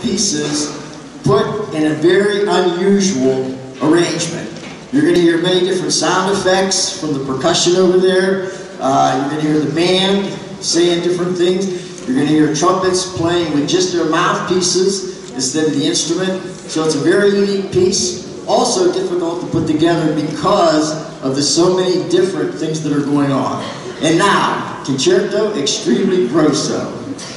pieces put in a very unusual arrangement. You're going to hear many different sound effects from the percussion over there. You're going to hear the band saying different things. You're going to hear trumpets playing with just their mouthpieces instead of the instrument. So it's a very unique piece. Also difficult to put together because of the so many different things that are going on. And now, Concerto Extremely Grosso.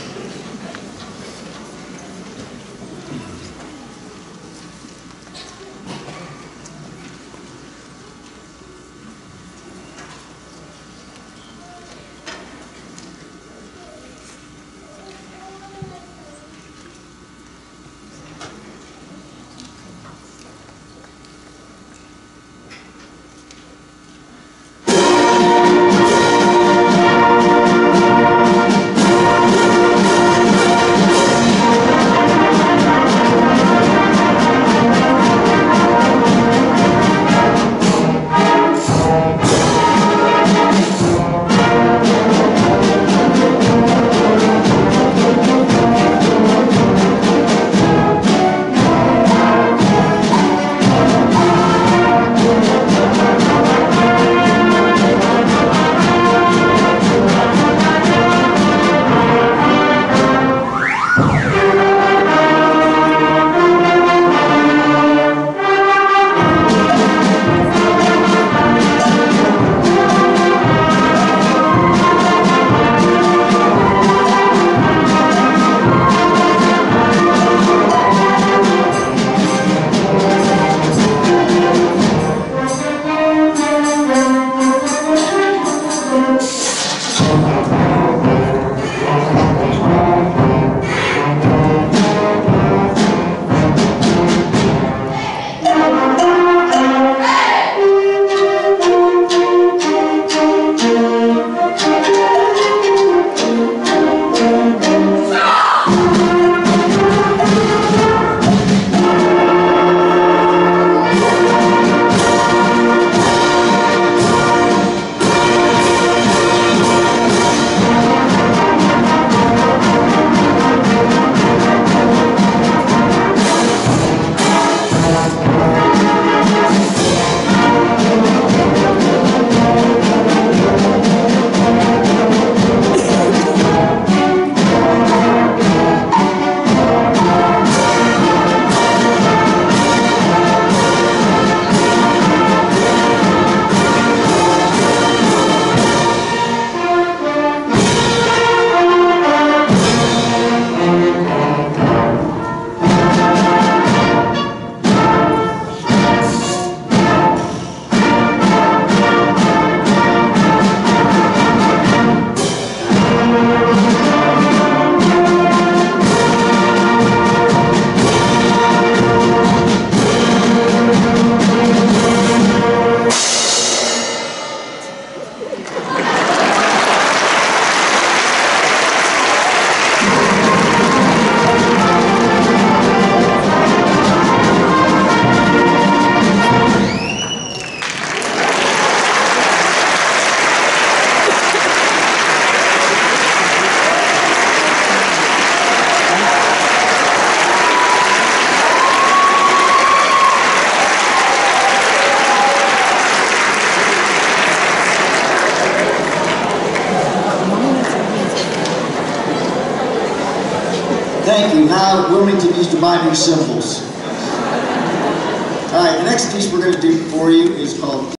Thank you. Now Wilmington used to buy new cymbals. All right, the next piece we're going to do for you is called